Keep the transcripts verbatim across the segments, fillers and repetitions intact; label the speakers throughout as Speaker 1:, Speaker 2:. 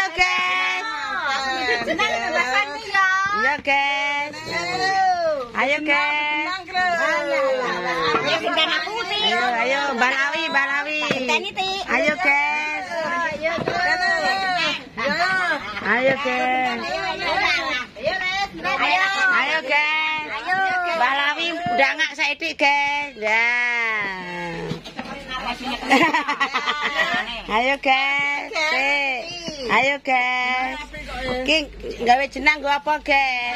Speaker 1: Ayo guys. Iya guys. Ayo guys. Ayo ayo Balawi Balawi. Ayo guys. Ayo guys. Ayo guys. Balawi udah nggak saiki guys. Ya. Ayo guys. Ayo guys. Ki gawe jenang nggo apa guys?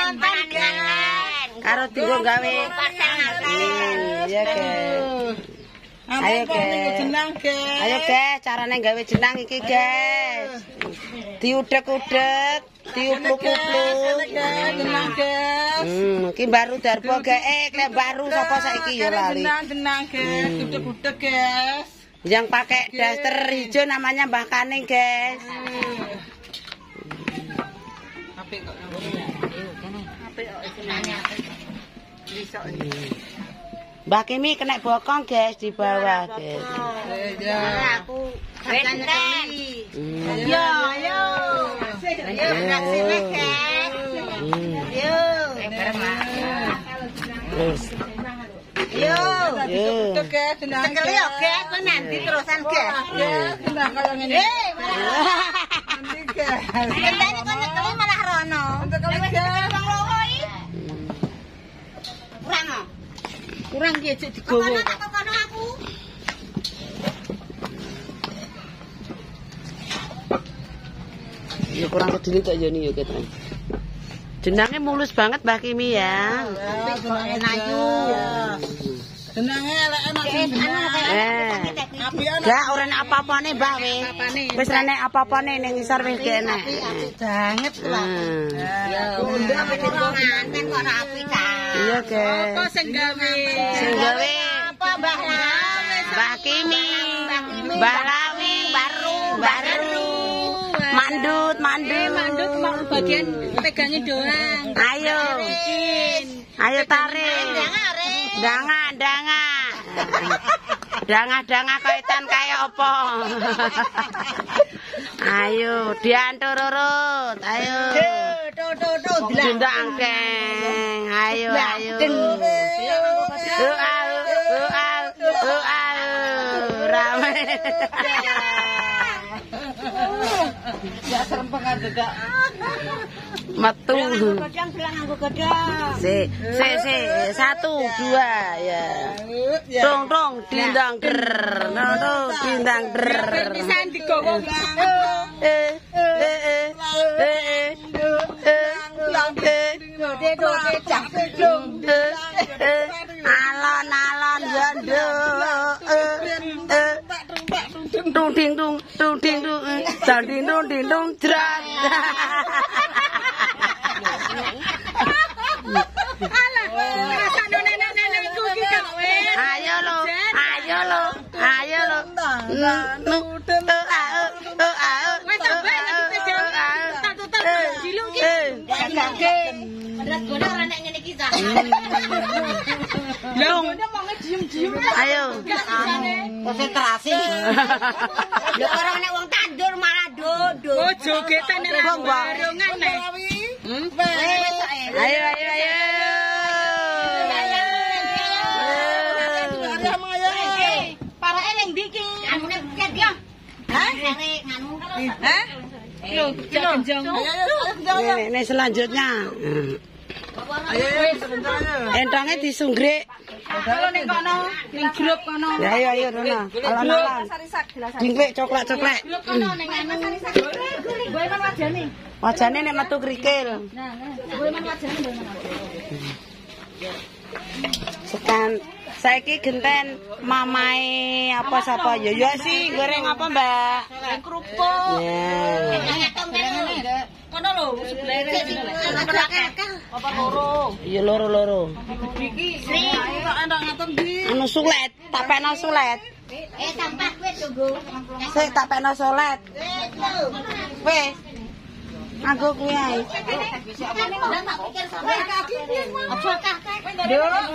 Speaker 1: Karo tinggo gawe. Iya guys. Ayo guys. Ayo guys, carane gawe jenang iki guys. Diudek-udek, diupluk-upluk.
Speaker 2: Jenang guys.
Speaker 1: Hmm, iki baru darpo gae, klep baru sapa saiki ya lali.
Speaker 2: Jenang guys, udek-udek guys.
Speaker 1: Yang pakai daster hijau namanya Mbah Kaning guys.
Speaker 2: Apik kok. Apik kok jenenge.
Speaker 1: Mbak Kimi kena bokong guys di bawah guys.
Speaker 2: Ya.
Speaker 3: Aku benten.
Speaker 1: Yo,
Speaker 3: ayo. Ayo, kasih guys. Yo.
Speaker 1: Terus.
Speaker 3: Yo.
Speaker 1: Yo.
Speaker 3: Sekali yo guys, nanti terusan guys.
Speaker 2: Nah, kalau ngene.
Speaker 3: Eh,
Speaker 2: Nanti guys.
Speaker 3: kendane kon nekeli malah rono.
Speaker 2: Sekali guys.
Speaker 3: Kurang oh.
Speaker 2: Kurang ki cek digowo.
Speaker 3: Kono tak kono aku.
Speaker 1: Ya kurang kedili tok ya nih ya kita. Jenangnya mulus banget Mbak Kimi ya.
Speaker 3: Enak yo.
Speaker 2: Jenenge elek enak jeneng.
Speaker 1: Eh.
Speaker 2: Apian.
Speaker 1: Gak ora nek apa-apane Mbak wis. Wis ora nek apa-apane ning ngisor wis enak.
Speaker 3: Banget lah. Ya, udah pengongan kok ora api ta.
Speaker 1: Iya guys.
Speaker 2: Apa sing gawe?
Speaker 1: Sing gawe
Speaker 3: Apa Mbah Lawi?
Speaker 1: Mbak Kimi. Mbak Lawi baru baru. Mandut, mandut.
Speaker 2: Mandut mau bagian pegangnya doang.
Speaker 1: Ayo. Ayo tarik. Danga, danga. Danga-danga kaitan kayak apa? Ayo, diantur urut. Ayo.
Speaker 3: Tuh tuh tuh
Speaker 1: Dindangkeng. Ayo, ayo. Doa, doa, doa. Rame.
Speaker 2: Ya serempengan juga.
Speaker 1: Metu.
Speaker 3: Godang bilang nganggo godang.
Speaker 1: Si, si, si, satu, dua, ya. Dong, dong, dindang der, dong, dong, dindang der.
Speaker 2: Pisan digowo.
Speaker 1: Eh, eh, eh, eh, eh, eh, eh, alon, alon, jando, eh, eh, tung ding tung, tung ding tung, tung ding tung ding tung, jerat. Ayo lo, ayo lo, ayo lo. Nu, tu au, tu au, tu au. Ayo.
Speaker 3: Konsentrasi. Lho ora nek wong tandur malah dodo.
Speaker 2: Oh, jogetan nek barongan nek.
Speaker 1: Ayo, ayo, ayo.
Speaker 3: Para eleng bikin anune buket ya. Hah? Nganu.
Speaker 2: Hah? Lho, genjong.
Speaker 1: Ini, ini selanjutnya.
Speaker 2: Ayo, sebentar aja.
Speaker 1: Entongnya disunggrek.
Speaker 2: Kalau ning kono, ning grup kono.
Speaker 1: Ya, ayo, ayo, Rona. Alon-alon. Jingklek, coklat-coklat.
Speaker 2: Grup kono ning anu. Gue man wajane.
Speaker 1: Wajane nek metu krikil.
Speaker 2: Nah, gue man wajane gue man.
Speaker 1: Sekan saiki genten mamae apa sapa ya ya sih goreng apa Mbak?
Speaker 2: Goreng kerupuk.
Speaker 1: Ya.
Speaker 2: Kono lho, sebelah apa loro?
Speaker 1: Iya loro-loro.
Speaker 2: Iki kok entuk ngatur ndi?
Speaker 1: Anu sulet, tak pekno sulet.
Speaker 3: Eh sampah kowe tunggu.
Speaker 1: Sik tak pekno sulet. Wis. Nganggo kuwi ae.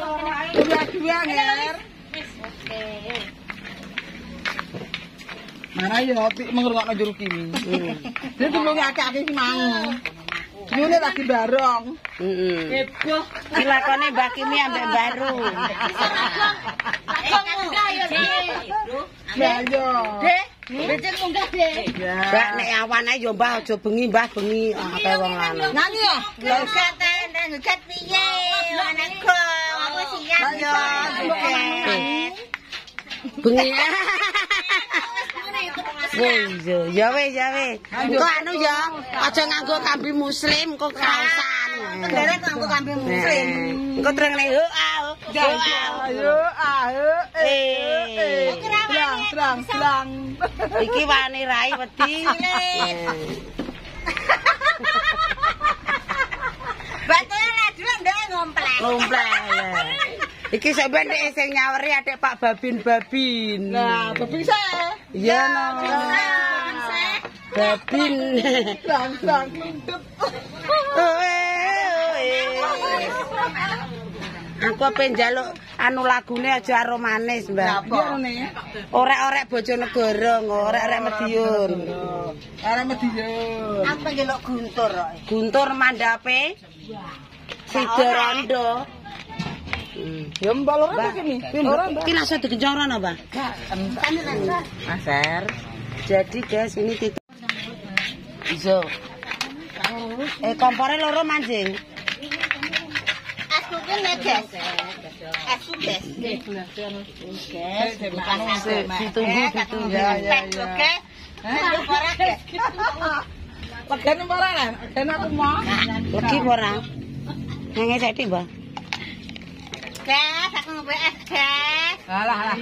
Speaker 2: Dua-dua nger.
Speaker 4: Ana yo ngopi mengrungokno juru kimi. Dia tulungi akeh-akeh iki mau. Yune lagi barong.
Speaker 1: Heeh. Heboh. Dilakone Mbak Kimi ambek baru.
Speaker 4: Ya yo.
Speaker 3: Dek, becek munggah, Dek.
Speaker 1: Mbak nek awan ae yo Mbah aja bengi Mbah bengi akeh wong lanang.
Speaker 4: Nyanyi ya?
Speaker 3: Ngegat ta, ngegat piye? Anakku, aku siap.
Speaker 4: Ayo.
Speaker 1: Bengi. Wes yo, ya wes ya wes. Kok anu ya, aja nganggo kambi muslim kok kaosan.
Speaker 3: Derek nganggo kambi muslim.
Speaker 1: Engko trengene ho ah.
Speaker 4: Ayo, ayo, eh. Terang, terang, terang.
Speaker 1: Iki wani rai wedi.
Speaker 3: Batune ledhe ndek ngomplek.
Speaker 1: Ngomplek. Iki sampeyan nek sing nyaweri adek Pak Babin-babin.
Speaker 4: Nah, babin saya.
Speaker 1: Iya no. Babin.
Speaker 4: Terang, terang, klundep.
Speaker 1: Aku pengen njaluk anu lagune aja aro manis, Mbak. Orek-orek Bojonegoro, orek-orek Madiun.
Speaker 4: Arek Madiun.
Speaker 3: Aku ngelok guntur kok.
Speaker 1: Guntur mandape. Sidorondo.
Speaker 4: Ya mbak loro iki.
Speaker 1: Iki langsung digenjong rono, Mbak. Maser. Jadi guys, ini titik. Iso. Eh kompore loro manjing.
Speaker 3: Aku ki neges. Aku des.
Speaker 1: Ditunggu ditunggu.
Speaker 4: Ya ya ya.
Speaker 3: Oke. Aku ora des.
Speaker 4: Legane ora lan, legane aku mau.
Speaker 1: Lagi ora. Nang ngecek Mbak.
Speaker 3: Gas, aku ngombe es gas.
Speaker 4: Alah alah.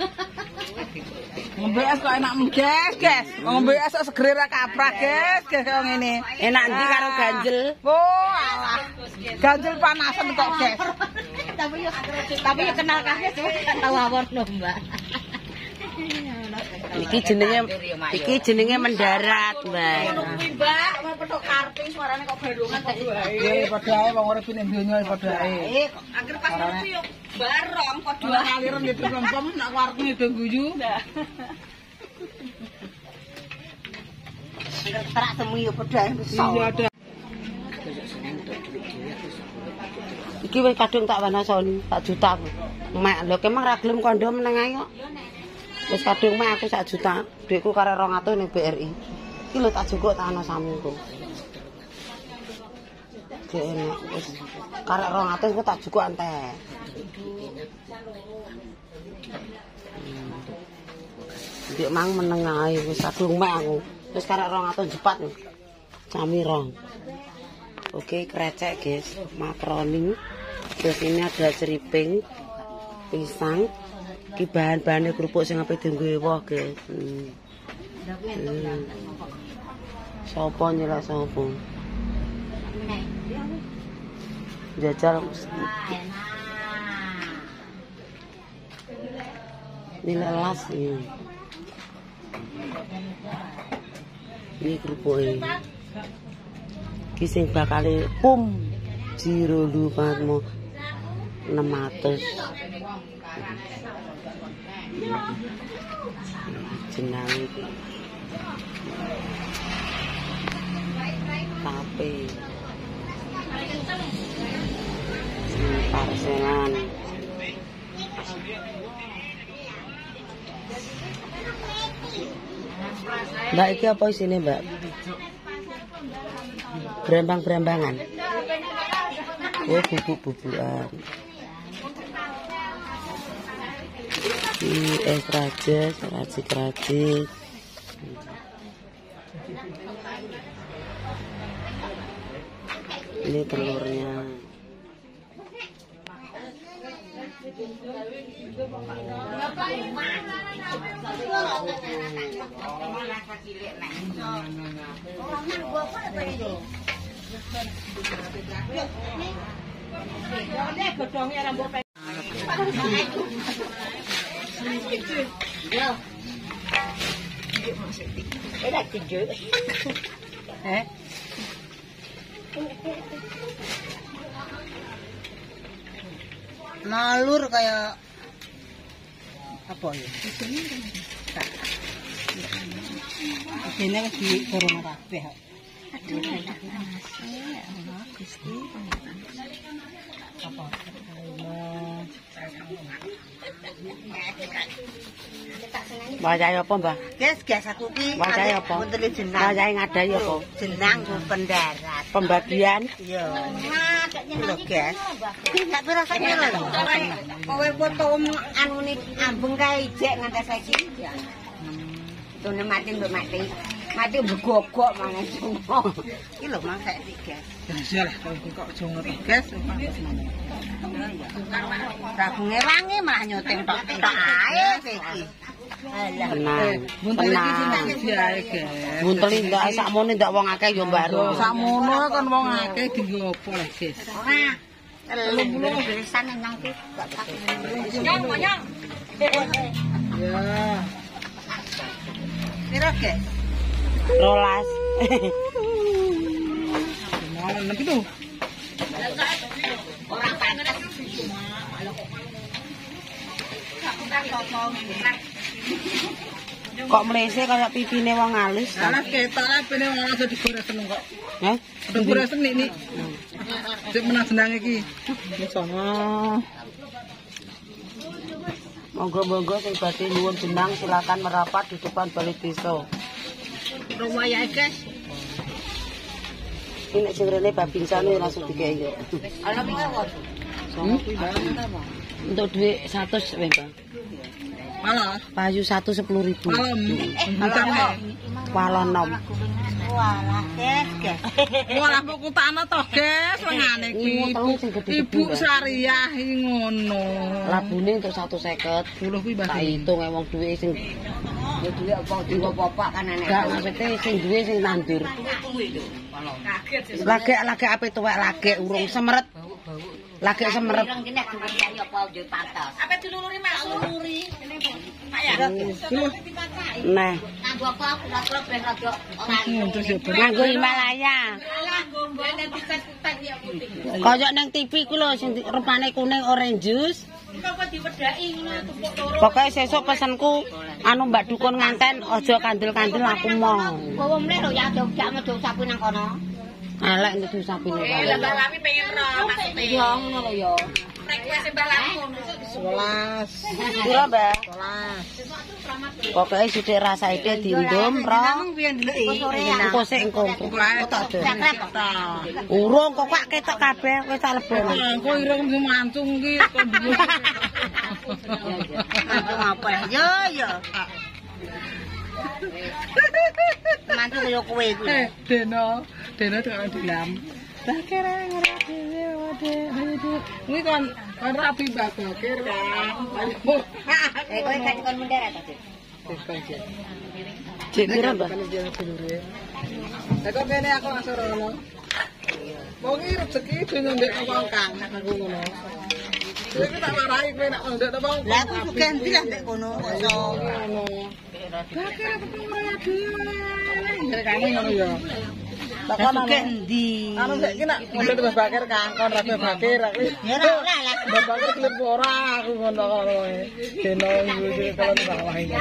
Speaker 4: Ngombe es kok enak mengges, guys. Ngombe es kok segere ra kaprak, guys. Guys kaya ngene.
Speaker 1: Enak ndi karo ganjel?
Speaker 4: Oh, alah. Ganjel panasan kok, guys.
Speaker 3: Tapi yo tapi yo kenal kabeh sih kan tahu awon lho, Mbak.
Speaker 1: Iki jenenge iki jenenge mendarat, Mbak.
Speaker 3: Mbak, mau petok karping suarane kok badungan kok wae.
Speaker 4: Eh, padha ae wong urip ning donya padha ae.
Speaker 3: Eh, akhir pas ngopi yo barong kok
Speaker 4: Dua aliran di pom-pom nak warung itu guyu.
Speaker 3: terak temu yo padha ae wis.
Speaker 4: Iya ada.
Speaker 1: Iki wis kadung tak wanasoni, sak juta. Mek, lho kemang ra gelem kandha meneng ae kok. Wis kadung mek aku sak juta. Dhuwitku kare rong atus ning B R I. Iki lho tak jukuk tak ana samungku. Gek enak wis kare rong atus ku tak jukuk entek. Ndek mang meneng ae wis kadung mek aku. Wis kare rong atus jepat. Cami rong. Oke, krecek guys, makaroni. Terus ini ada ceriping, pisang. Iki bahan-bahannya kerupuk sing ape dienggo woh, guys. Hmm. Hmm. Sopo nyelak sopo? Jajal. Ini lelas ini. Ini kerupuknya. Iki sing bakal pum jiro lupatmu enam ratus jenang iki tape parselan Mbak iki apa isine Mbak? Berembang-berembangan. Oh, bubuk-bubukan. Ini es rajas, racik-racik. Ini telurnya.
Speaker 4: Eh?
Speaker 3: Nalur kayak
Speaker 4: Apa ya? Ini wis di corona kabeh. Apa?
Speaker 1: Wayahe apa, Mbah?
Speaker 3: Guys, guys aku ki
Speaker 1: Wayahe apa?
Speaker 3: Menteri jenang.
Speaker 1: Wayahe ngadahi apa?
Speaker 3: Jenang go pendarat.
Speaker 1: Pembagian.
Speaker 3: Iya. Lho, guys. Tak pirasane lho. Kowe foto anune ambeng kae ijek nganti saiki. Tune mati mbok mati. Mati begogok mangan semua. Iki lho Mang saiki, guys.
Speaker 4: Ya lah kok kok aja ngono, guys.
Speaker 3: Ragunge wangi malah nyuting tok-tok ae iki.
Speaker 1: Tenang.
Speaker 4: Buntel iki sing
Speaker 1: Tenang.
Speaker 4: siji ae, guys.
Speaker 1: Buntel ndak sakmene ndak wong akeh yo mbaro.
Speaker 4: Sakmono kan wong akeh dienggo apa lah, guys.
Speaker 3: Ora. Telung puluh beresan nang iki gak tak. Nyong, nyong.
Speaker 4: Ya.
Speaker 3: Piro, guys?
Speaker 1: Rolas.
Speaker 4: Malah nek itu.
Speaker 3: Ora pantes.
Speaker 1: Kok mlese kaya pipine wong alis.
Speaker 4: Alas ketok lah pene wong aja digores seneng kok.
Speaker 1: Heh?
Speaker 4: Digores seneng nih. Sik menang jenang iki. Wis ana.
Speaker 1: Monggo-monggo sing badhe nyuwun jenang silakan merapat di depan balai desa.
Speaker 3: Rumah guys.
Speaker 1: Ini nek sing rene babinsane langsung dikei yo.
Speaker 3: Ana piro?
Speaker 1: Untuk duit seratus weh, Bang.
Speaker 4: Malah
Speaker 1: Payu satu sepuluh ribu.
Speaker 4: malam hutangnya.
Speaker 1: Walon nom.
Speaker 3: Walah, guys, guys.
Speaker 4: Walah kok kutakno to, guys, lengane iki. Ibu Sariah iki ngono.
Speaker 1: Labune untuk seratus lima puluh.
Speaker 4: Puluh kuwi
Speaker 1: Tak
Speaker 4: bahasa.
Speaker 1: hitung wong duwe sing
Speaker 3: Ya duwe apa diwo-popak kan anek.
Speaker 1: gak maksudnya sing duwe sing nandur. Lagi lagi ape tuwek lagi urung semeret. Lagi semeret.
Speaker 3: Ireng kene diwenehi apa yo patas.
Speaker 2: Apa diluluri Mas? Luluri.
Speaker 1: Nah,
Speaker 3: Nganggo apa aku ora ben rada ora.
Speaker 4: Terus ya
Speaker 1: nganggo Himalaya.
Speaker 2: Alah gombene dites-tes ya putih.
Speaker 1: Kaya ning T V ku lho sing di- rupane kuning orange juice.
Speaker 2: Kok diwedaki ngono tumpuk loro.
Speaker 1: Pokoke sesuk pesenku anu Mbak Dukun nganten aja kandel-kandel aku mau.
Speaker 3: Bawa meneh lho ya jogja metu sapu nang kono.
Speaker 1: Elek itu sapine.
Speaker 2: Eh, lah Mbak Lami pengen ro maksude.
Speaker 3: Iya ngono lho ya.
Speaker 2: Request Mbak Lami ngono.
Speaker 4: sebelas.
Speaker 1: Piro, Mbak?
Speaker 4: sebelas.
Speaker 1: Pokoke sithik rasane dindum ro.
Speaker 3: Sore ya.
Speaker 1: Engko sik engko. Urung kok kok ketok kabeh kowe tak lebone.
Speaker 4: Kok ireng sing mancung iki kok dhuwur.
Speaker 3: Mantu apa ya? Yo yo. Mantu kaya kowe kuwi.
Speaker 4: Eh, Deno, Deno tekan dilam. Lah kira ora dhewe wae. Ayo Dek. Kuwi kan kan rapi bakir kan. Ayo.
Speaker 3: Eh kowe kan kon mundur ta, Dik?
Speaker 1: Cek piro, Mbak?
Speaker 4: Lah kok kene aku langsung rono. Mau ngi rezeki dene ndek wong kang aku ngono. Iki tak marahi kowe nek ndek wong.
Speaker 3: Lah aku juga ganti lah mbek kono. Iso.
Speaker 4: Ngono. Bakir apa ora dhewe. Ndekane ngono ya.
Speaker 3: Lah ganti.
Speaker 4: Anu nek iki nek ndek Mbah Bakir kangkon rapi bakir aku.
Speaker 3: Ya ora ora lah.
Speaker 4: Mbah Bakir klip ora aku ngono karo kowe. Deno iki kalau bawah ini.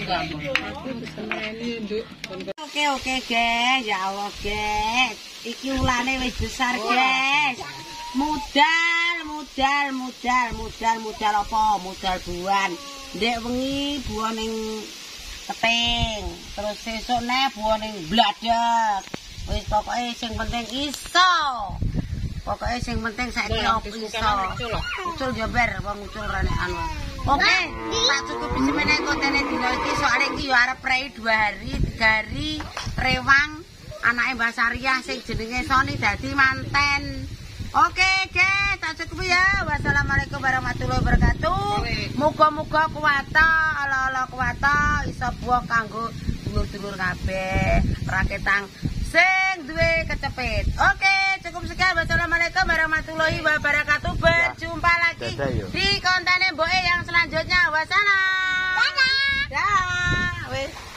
Speaker 1: Oke oke guys, ya Allah guys. Iki ulane wis besar guys. Modal, modal, modal, modal, modal apa? Modal buan. Ndek wengi buan ning keting, terus sesuk neh buan ning bladak. Wis pokoke sing penting iso. Pokoke sing penting saiki opo iso. Ucul yo ber, wong ucul rene anu. Oke, tak cukupi semene kontene dina iki soalé iki yo arep prei dua hari, tiga hari rewang anake Mbak Sariah sing jenenge Soni dadi manten. Oke, guys, tak cukupi ya. Wassalamualaikum warahmatullahi wabarakatuh. Muga-muga kuwata, ala-ala kuwata iso buah kanggo dulur-dulur kabeh, raketang sing duwe kecepit. Oke, cukup sekian. Wassalamualaikum warahmatullahi wabarakatuh. Berjumpa lagi di konten Mboke yang selanjutnya. Wassalam. Dadah. Dah. Wis.